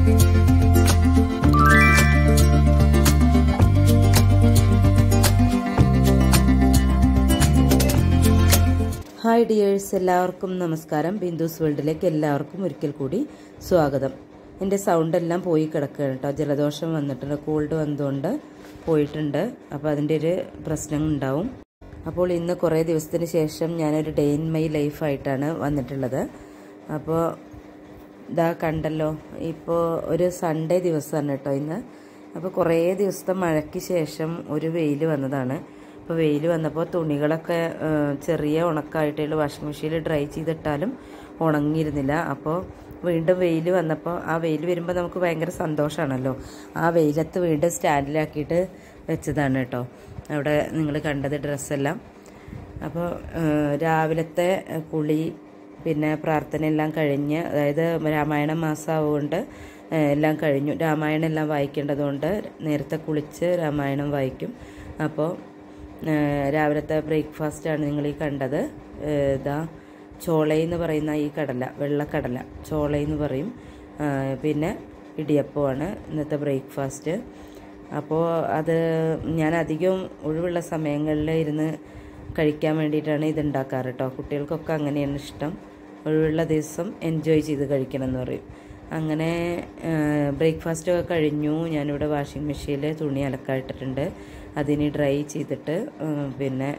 Hi dears, എല്ലാവർക്കും നമസ്കാരം. ബിന്ദുസ് വേൾഡിലേക്ക് എല്ലാവർക്കും ഒരിക്കൽ കൂടി സ്വാഗതം. എൻ്റെ സൗണ്ടെല്ലാം പോയി കിടക്കുകയാണ് കേട്ടോ. ജലദോഷം വന്നിട്ടുണ്ട്, കോൾഡ് വന്നതുകൊണ്ട് പോയിട്ടുണ്ട്. അപ്പോൾ അതിൻ്റെ ഒരു പ്രശ്നം ഉണ്ടാവും. അപ്പോൾ ഇന്ന് കുറേ ദിവസത്തിന് ശേഷം ഞാനൊരു ഡേ ഇൻ മൈ ലൈഫായിട്ടാണ് വന്നിട്ടുള്ളത്. അപ്പോൾ ഇതാ കണ്ടല്ലോ, ഇപ്പോൾ ഒരു സൺഡേ ദിവസമാണ് കേട്ടോ ഇന്ന്. അപ്പോൾ കുറേ ദിവസത്തെ മഴയ്ക്ക് ശേഷം ഒരു വെയിൽ വന്നതാണ്. അപ്പോൾ വെയിൽ വന്നപ്പോൾ തുണികളൊക്കെ ചെറിയ ഉണക്കായിട്ടുള്ള വാഷിംഗ് മെഷീനിൽ ഡ്രൈ ചെയ്തിട്ടാലും ഉണങ്ങിയിരുന്നില്ല. അപ്പോൾ വീണ്ടും വെയിൽ വന്നപ്പോൾ ആ വെയിൽ വരുമ്പോൾ നമുക്ക് ഭയങ്കര സന്തോഷമാണല്ലോ. ആ വെയിലത്ത് വീണ്ടും സ്റ്റാൻഡിലാക്കിയിട്ട് വെച്ചതാണ് കേട്ടോ. അവിടെ നിങ്ങൾ കണ്ടത് ഡ്രസ്സെല്ലാം. അപ്പോൾ രാവിലത്തെ കുളി പിന്നെ പ്രാർത്ഥന എല്ലാം കഴിഞ്ഞ്, അതായത് രാമായണ മാസമാവുകൊണ്ട് എല്ലാം കഴിഞ്ഞു. രാമായണം എല്ലാം വായിക്കേണ്ടതുകൊണ്ട് നേരത്തെ കുളിച്ച് രാമായണം വായിക്കും. അപ്പോൾ രാവിലത്തെ ബ്രേക്ക്ഫാസ്റ്റാണ് നിങ്ങൾ ഈ കണ്ടത്. ഇതാ ചോളയെന്ന് പറയുന്ന ഈ കടല, വെള്ളക്കടല ചോളയെന്ന് പറയും. പിന്നെ ഇടിയപ്പമാണ് ഇന്നത്തെ ബ്രേക്ക്ഫാസ്റ്റ്. അപ്പോൾ അത് ഞാൻ അധികം ഒഴിവുള്ള സമയങ്ങളിൽ ഇരുന്ന് കഴിക്കാൻ വേണ്ടിയിട്ടാണ് ഇതുണ്ടാക്കാറ് കേട്ടോ. കുട്ടികൾക്കൊക്കെ അങ്ങനെയാണ് ഇഷ്ടം. ഒഴിവുള്ള ദിവസം എൻജോയ് ചെയ്ത് കഴിക്കണം എന്ന് പറയും. അങ്ങനെ ബ്രേക്ക്ഫാസ്റ്റൊക്കെ കഴിഞ്ഞു. ഞാനിവിടെ വാഷിംഗ് മെഷീനിൽ തുണി അലക്കായിട്ടിട്ടുണ്ട്. അതിന് ഡ്രൈ ചെയ്തിട്ട് പിന്നെ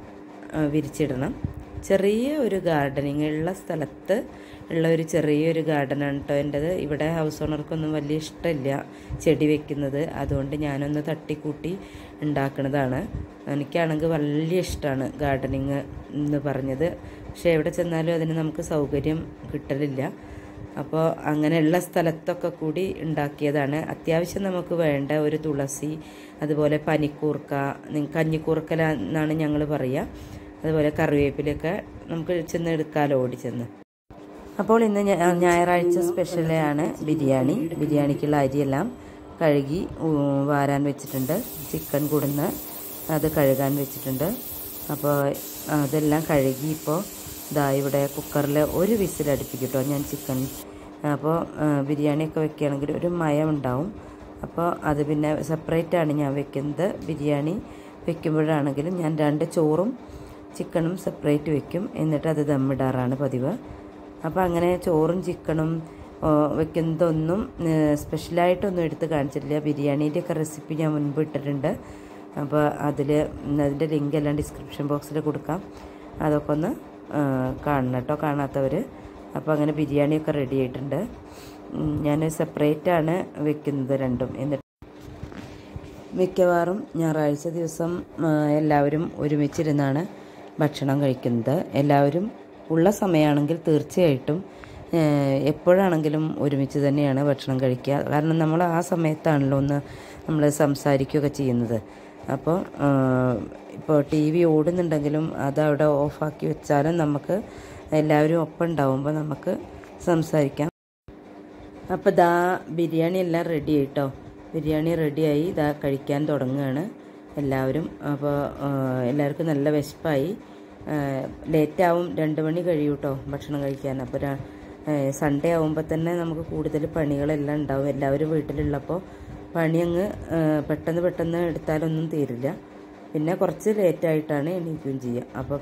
വിരിച്ചിടണം. ചെറിയ ഒരു ഗാർഡനിങ് ഉള്ള സ്ഥലത്ത് ഉള്ള ഒരു ചെറിയൊരു ഗാർഡനാണ് കേട്ടോ എൻ്റെത്. ഇവിടെ ഹൗസ് ഓണർക്കൊന്നും വലിയ ഇഷ്ടമില്ല ചെടി വെക്കുന്നത്. അതുകൊണ്ട് ഞാനൊന്ന് തട്ടിക്കൂട്ടി ഉണ്ടാക്കുന്നതാണ്. എനിക്കാണെങ്കിൽ വലിയ ഇഷ്ടമാണ് ഗാർഡനിങ് എന്ന് പറഞ്ഞത്. പക്ഷേ എവിടെ ചെന്നാലും അതിന് നമുക്ക് സൗകര്യം കിട്ടലില്ല. അപ്പോൾ അങ്ങനെയുള്ള സ്ഥലത്തൊക്കെ കൂടി ഉണ്ടാക്കിയതാണ്. അത്യാവശ്യം നമുക്ക് വേണ്ട ഒരു തുളസി, അതുപോലെ പനിക്കൂർക്ക, കഞ്ഞിക്കൂർക്കല എന്നാണ് ഞങ്ങൾ പറയുക. അതുപോലെ കറിവേപ്പിലൊക്കെ നമുക്ക് ചെന്ന് എടുക്കാമല്ലോ, ഓടി ചെന്ന്. അപ്പോൾ ഇന്ന് ഞായറാഴ്ച സ്പെഷ്യലാണ് ബിരിയാണിക്കുള്ള അരിയെല്ലാം കഴുകി വാരാൻ വെച്ചിട്ടുണ്ട്. ചിക്കൻ കൊടുന്ന് അത് കഴുകാൻ വെച്ചിട്ടുണ്ട്. അപ്പോൾ അതെല്ലാം കഴുകി ഇപ്പോൾ ഇതാ ഇവിടെ കുക്കറിൽ ഒരു വിസിലടുപ്പിക്കും കേട്ടോ ഞാൻ ചിക്കൻ. അപ്പോൾ ബിരിയാണിയൊക്കെ വെക്കുകയാണെങ്കിൽ ഒരു മയം ഉണ്ടാവും. അപ്പോൾ അത് പിന്നെ സെപ്പറേറ്റാണ് ഞാൻ വെക്കുന്നത്. ബിരിയാണി വെക്കുമ്പോഴാണെങ്കിലും ഞാൻ 2 ചോറും ചിക്കനും സെപ്പറേറ്റ് വെക്കും. എന്നിട്ട് അത് ദമ്മിടാറാണ് പതിവ്. അപ്പോൾ അങ്ങനെ ചോറും ചിക്കനും വെക്കുന്നതൊന്നും സ്പെഷ്യലായിട്ടൊന്നും എടുത്ത് കാണിച്ചിട്ടില്ല. ബിരിയാണീൻ്റെയൊക്കെ റെസിപ്പി ഞാൻ മുൻപ് ഇട്ടിട്ടുണ്ട്. അപ്പോൾ അതിൻ്റെ ലിങ്ക് എല്ലാം ഡിസ്ക്രിപ്ഷൻ ബോക്സിൽ കൊടുക്കാം. അതൊക്കെ ഒന്ന് കാണണം കേട്ടോ, കാണാത്തവർ. അപ്പോൾ അങ്ങനെ ബിരിയാണിയൊക്കെ റെഡി ആയിട്ടുണ്ട്. ഞാൻ സെപ്പറേറ്റാണ് വെക്കുന്നത് രണ്ടും. എന്നിട്ട് മിക്കവാറും ഞായറാഴ്ച ദിവസം എല്ലാവരും ഒരുമിച്ചിരുന്നാണ് ഭക്ഷണം കഴിക്കുന്നത്. എല്ലാവരും ഉള്ള സമയമാണെങ്കിൽ തീർച്ചയായിട്ടും എപ്പോഴാണെങ്കിലും ഒരുമിച്ച് തന്നെയാണ് ഭക്ഷണം കഴിക്കുക. കാരണം നമ്മൾ ആ സമയത്താണല്ലോ നമ്മൾ സംസാരിക്കുകയൊക്കെ ചെയ്യുന്നത്. അപ്പോൾ ഇപ്പോൾ ടി വി ഓടുന്നുണ്ടെങ്കിലും അതവിടെ ഓഫാക്കി വെച്ചാലും നമുക്ക് എല്ലാവരും ഒപ്പം ഉണ്ടാവുമ്പോൾ നമുക്ക് സംസാരിക്കാം. അപ്പോൾ ദാ ബിരിയാണി എല്ലാം റെഡി ആയിട്ടോ. ബിരിയാണി റെഡിയായി ഇതാ കഴിക്കാൻ തുടങ്ങുകയാണ് എല്ലാവരും. അപ്പോൾ എല്ലാവർക്കും നല്ല വിശപ്പായി. ലേറ്റാവും, 2 മണി കഴിയും കേട്ടോ ഭക്ഷണം കഴിക്കാൻ. അപ്പോൾ സൺഡേ ആകുമ്പോൾ തന്നെ നമുക്ക് കൂടുതൽ പണികളെല്ലാം ഉണ്ടാവും. എല്ലാവരും വീട്ടിലുള്ളപ്പോൾ പണി അങ്ങ് പെട്ടെന്ന് എടുത്താലൊന്നും തീരില്ല. പിന്നെ കുറച്ച് ലേറ്റായിട്ടാണ് എണീക്കുകയും ചെയ്യുക. അപ്പോൾ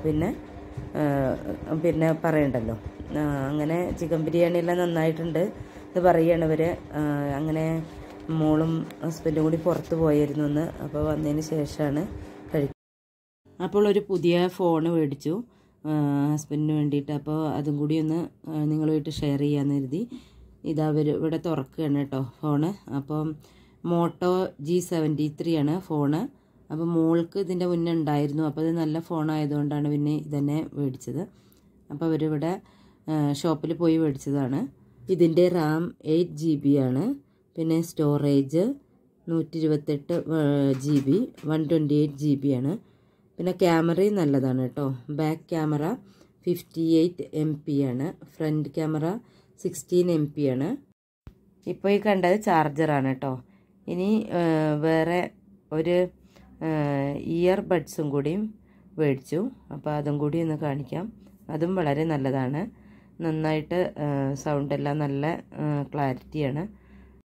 പിന്നെ പറയണ്ടല്ലോ. അങ്ങനെ ചിക്കൻ ബിരിയാണി എല്ലാം നന്നായിട്ടുണ്ട് ഇത് പറയുകയാണ് ഇവർ. അങ്ങനെ മോളും ഹസ്ബൻഡും കൂടി പുറത്ത് പോയിരുന്നു എന്ന്. അപ്പോൾ വന്നതിന് ശേഷമാണ് കഴിക്കുക. അപ്പോൾ ഒരു പുതിയ ഫോണ് മേടിച്ചു ഹസ്ബൻഡിന് വേണ്ടിയിട്ട്. അപ്പോൾ അതും കൂടി ഒന്ന് നിങ്ങളുമായിട്ട് ഷെയർ ചെയ്യാമെന്ന് കരുതി. ഇതവർ ഇവിടെ തുറക്കുകയാണ് കേട്ടോ ഫോണ്. അപ്പം മോട്ടോ G73 ആണ് ഫോണ്. അപ്പോൾ മോൾക്ക് ഇതിൻ്റെ മുന്നേ ഉണ്ടായിരുന്നു. അപ്പോൾ ഇത് നല്ല ഫോണായതുകൊണ്ടാണ് പിന്നെ ഇതന്നെ മേടിച്ചത്. അപ്പോൾ അവരിവിടെ ഷോപ്പിൽ പോയി മേടിച്ചതാണ്. ഇതിൻ്റെ റാം 8 GB ആണ്. പിന്നെ സ്റ്റോറേജ് 128 GB, 128 GB ആണ്. പിന്നെ ക്യാമറയും നല്ലതാണ് കേട്ടോ. ബാക്ക് ക്യാമറ 58 MP ആണ്. ഫ്രണ്ട് ക്യാമറ 16 MP ആണ്. ഇപ്പോൾ ഈ കണ്ടത് ചാർജറാണ് കേട്ടോ. ഇനി വേറെ ഒരു ഇയർ ബഡ്സും കൂടിയും മേടിച്ചു. അപ്പോൾ അതും കൂടി ഒന്ന് കാണിക്കാം. അതും വളരെ നല്ലതാണ്. നന്നായിട്ട് സൗണ്ടെല്ലാം നല്ല ക്ലാരിറ്റിയാണ്.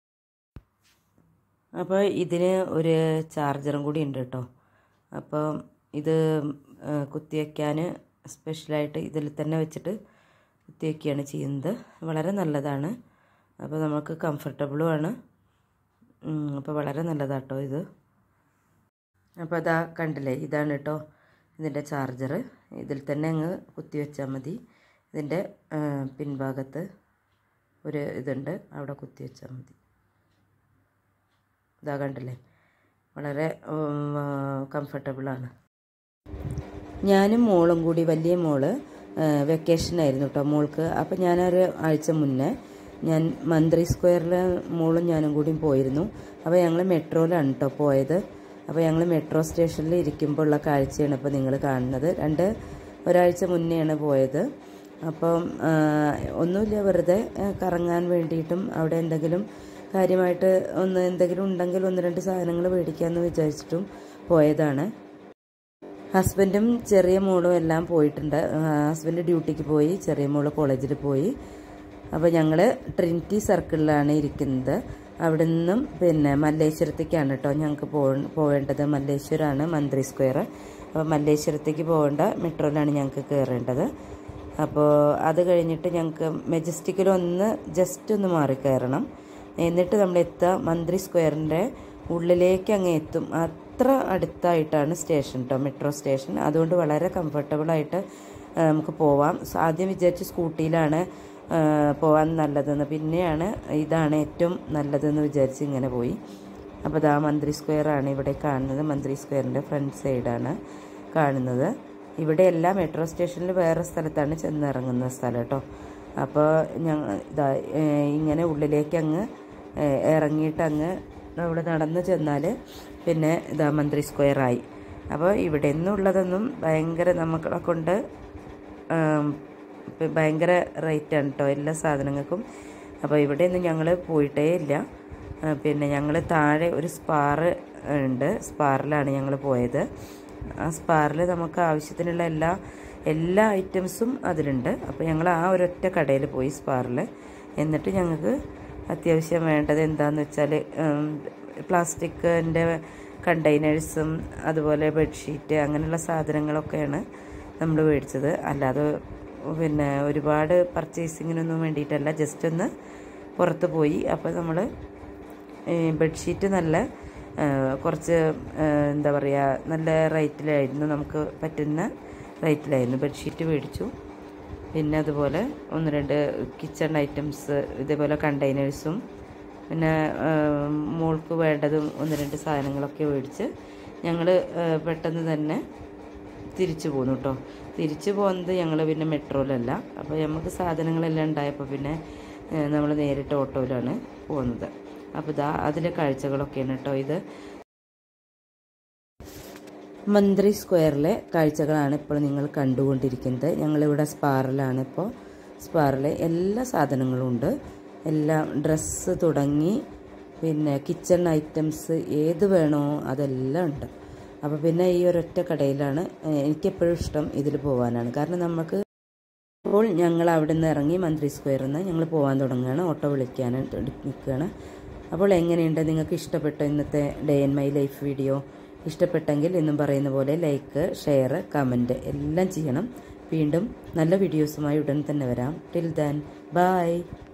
അപ്പോൾ ഇതിന് ഒരു ചാർജറും കൂടി ഉണ്ട് കേട്ടോ. അപ്പോൾ ഇത് കുത്തിവെക്കാൻ സ്പെഷ്യലായിട്ട് ഇതിൽ തന്നെ വെച്ചിട്ട് കുത്തിവെക്കുകയാണ് ചെയ്യുന്നത്. വളരെ നല്ലതാണ്. അപ്പോൾ നമുക്ക് കംഫർട്ടബിളുമാണ്. അപ്പോൾ വളരെ നല്ലതാട്ടോ ഇത്. അപ്പോൾ അതാ കണ്ടില്ലേ, ഇതാണ് കേട്ടോ ഇതിൻ്റെ ചാർജർ. ഇതിൽ തന്നെ അങ്ങ് കുത്തിവെച്ചാൽ മതി. ഇതിൻ്റെ പിൻഭാഗത്ത് ഒരു ഇതുണ്ട്, അവിടെ കുത്തിവെച്ചാൽ മതി. ഇതാ കണ്ടില്ലേ, വളരെ കംഫർട്ടബിളാണ്. ഞാനും മോളും കൂടി, വലിയ മോള് വെക്കേഷനായിരുന്നു കേട്ടോ മോൾക്ക്. അപ്പോൾ ഞാനൊരു ആഴ്ച മുന്നേ ഞാൻ മന്ത്രി സ്ക്വയറിൽ മോളും ഞാനും കൂടിയും പോയിരുന്നു. അപ്പോൾ ഞങ്ങൾ മെട്രോയിലാണ് കേട്ടോ പോയത്. അപ്പോൾ ഞങ്ങൾ മെട്രോ സ്റ്റേഷനിൽ ഇരിക്കുമ്പോൾ ഉള്ള കാഴ്ചയാണ് ഇപ്പോൾ നിങ്ങൾ കാണുന്നത്. ഒരാഴ്ച മുന്നെയാണ് പോയത്. അപ്പം ഒന്നുമില്ല, വെറുതെ കറങ്ങാൻ വേണ്ടിയിട്ടും അവിടെ എന്തെങ്കിലും കാര്യമായിട്ട് എന്തെങ്കിലും ഉണ്ടെങ്കിൽ 1-2 സാധനങ്ങൾ മേടിക്കാമെന്ന് വിചാരിച്ചിട്ടും പോയതാണ്. ഹസ്ബൻഡും ചെറിയ മോളും എല്ലാം പോയിട്ടുണ്ട്. ഹസ്ബൻഡ് ഡ്യൂട്ടിക്ക് പോയി, ചെറിയ മോള് കോളേജിൽ പോയി. അപ്പോൾ ഞങ്ങൾ ട്രിനിറ്റി സർക്കിളിലാണ് ഇരിക്കുന്നത്. അവിടെ നിന്നും പിന്നെ മല്ലേശ്വരത്തേക്കാണ് കേട്ടോ ഞങ്ങൾക്ക് പോവേണ്ടത്. മല്ലേശ്വരമാണ് മന്ത്രി സ്ക്വയർ. അപ്പോൾ മല്ലേശ്വരത്തേക്ക് പോകേണ്ട മെട്രോയിലാണ് ഞങ്ങൾക്ക് കയറേണ്ടത്. അപ്പോൾ അത് കഴിഞ്ഞിട്ട് ഞങ്ങൾക്ക് മെജസ്റ്റിക്കിൽ ജസ്റ്റ് ഒന്ന് മാറി കയറണം. എന്നിട്ട് നമ്മൾ എത്തുക മന്ത്രി സ്ക്വയറിൻ്റെ ഉള്ളിലേക്ക് അങ്ങ് എത്തും. അത്ര അടുത്തായിട്ടാണ് സ്റ്റേഷൻ കേട്ടോ, മെട്രോ സ്റ്റേഷൻ. അതുകൊണ്ട് വളരെ കംഫർട്ടബിളായിട്ട് നമുക്ക് പോവാം. ആദ്യം വിചാരിച്ച് സ്കൂട്ടിയിലാണ് പോകാൻ നല്ലതെന്ന്, പിന്നെയാണ് ഇതാണ് ഏറ്റവും നല്ലതെന്ന് വിചാരിച്ച് ഇങ്ങനെ പോയി. അപ്പോൾ ഇതാ മന്ത്രി സ്ക്വയറാണ് ഇവിടെ കാണുന്നത്. മന്ത്രി സ്ക്വയറിൻ്റെ ഫ്രണ്ട് സൈഡാണ് കാണുന്നത്. ഇവിടെ എല്ലാ മെട്രോ സ്റ്റേഷനിൽ വേറെ സ്ഥലത്താണ് ചെന്നിറങ്ങുന്ന സ്ഥലം കേട്ടോ. അപ്പോൾ ഇതാ ഇങ്ങനെ ഉള്ളിലേക്ക് അങ്ങ് ഇറങ്ങിയിട്ട് അങ്ങ് അവിടെ നടന്ന് ചെന്നാൽ പിന്നെ ഇതാ മന്ത്രി സ്ക്വയറായി. അപ്പോൾ ഇവിടെ നിന്നുള്ളതൊന്നും ഭയങ്കര നമ്മളെ കൊണ്ട് ഭയങ്കര റേറ്റാണ് കേട്ടോ എല്ലാ സാധനങ്ങൾക്കും. അപ്പോൾ ഇവിടെയൊന്നും ഞങ്ങൾ പോയിട്ടേ ഇല്ല. പിന്നെ ഞങ്ങൾ താഴെ ഒരു സ്പാറ് ഉണ്ട്, സ്പാറിലാണ് ഞങ്ങൾ പോയത്. ആ സ്പാറിൽ നമുക്ക് ആവശ്യത്തിനുള്ള എല്ലാ ഐറ്റംസും അതിലുണ്ട്. അപ്പോൾ ഞങ്ങൾ ആ ഒരൊറ്റ കടയിൽ പോയി സ്പാറിൽ. എന്നിട്ട് ഞങ്ങൾക്ക് അത്യാവശ്യം വേണ്ടത് എന്താണെന്ന് വെച്ചാൽ പ്ലാസ്റ്റിക്കിൻ്റെ കണ്ടെയ്നേഴ്സും അതുപോലെ ബെഡ്ഷീറ്റ് അങ്ങനെയുള്ള സാധനങ്ങളൊക്കെയാണ് നമ്മൾ മേടിച്ചത്. അല്ലാതെ പിന്നെ ഒരുപാട് പർച്ചേസിങ്ങിനൊന്നും വേണ്ടിയിട്ടല്ല, ജസ്റ്റ് ഒന്ന് പുറത്ത് പോയി. അപ്പോൾ നമ്മൾ ബെഡ്ഷീറ്റ് നല്ല കുറച്ച് എന്താ പറയുക, നല്ല റേറ്റിലായിരുന്നു, നമുക്ക് പറ്റുന്ന റേറ്റിലായിരുന്നു ബെഡ്ഷീറ്റ് മേടിച്ചു. പിന്നെ അതുപോലെ 1-2 കിച്ചൺ ഐറ്റംസ്, ഇതേപോലെ കണ്ടെയ്നേഴ്സും പിന്നെ മോൾക്ക് വേണ്ടതും 1-2 സാധനങ്ങളൊക്കെ മേടിച്ച് ഞങ്ങൾ പെട്ടെന്ന് തന്നെ തിരിച്ചു പോന്നു കേട്ടോ. തിരിച്ചു പോകുന്നത് ഞങ്ങൾ പിന്നെ മെട്രോയിലല്ല. അപ്പോൾ നമുക്ക് സാധനങ്ങളെല്ലാം ഉണ്ടായപ്പോൾ പിന്നെ നമ്മൾ നേരിട്ട് ഓട്ടോയിലാണ് പോകുന്നത്. അപ്പോൾ ഇതാ അതിലെ കാഴ്ചകളൊക്കെയാണ് കേട്ടോ ഇത്. മന്ത്രി സ്ക്വയറിലെ കാഴ്ചകളാണ് ഇപ്പോൾ നിങ്ങൾ കണ്ടുകൊണ്ടിരിക്കുന്നത്. ഞങ്ങളിവിടെ സ്പാറിലാണ് ഇപ്പോൾ. സ്പാറിൽ എല്ലാ സാധനങ്ങളും ഉണ്ട്. എല്ലാം ഡ്രസ്സ് തുടങ്ങി പിന്നെ കിച്ചൺ ഐറ്റംസ് ഏത് വേണോ അതെല്ലാം ഉണ്ട്. അപ്പോൾ പിന്നെ ഈ ഒരൊറ്റ കടയിലാണ് എനിക്കെപ്പോഴും ഇഷ്ടം ഇതിൽ പോകാനാണ്. കാരണം നമുക്ക് ഇപ്പോൾ ഞങ്ങൾ അവിടെ നിന്ന് ഇറങ്ങി മന്ത്രി സ്ക്വയറിൽ നിന്ന് ഞങ്ങൾ പോകാൻ തുടങ്ങുകയാണ്. ഓട്ടോ വിളിക്കാൻ നിൽക്കുകയാണ്. അപ്പോൾ എങ്ങനെയുണ്ട്, നിങ്ങൾക്ക് ഇഷ്ടപ്പെട്ടോ ഇന്നത്തെ day in my life video? ഇഷ്ടപ്പെട്ടെങ്കിൽ എന്നും പറയുന്ന പോലെ ലൈക്ക്, ഷെയർ, കമൻറ്റ് എല്ലാം ചെയ്യണം. വീണ്ടും നല്ല വീഡിയോസുമായി ഉടൻ തന്നെ വരാം. Till then by.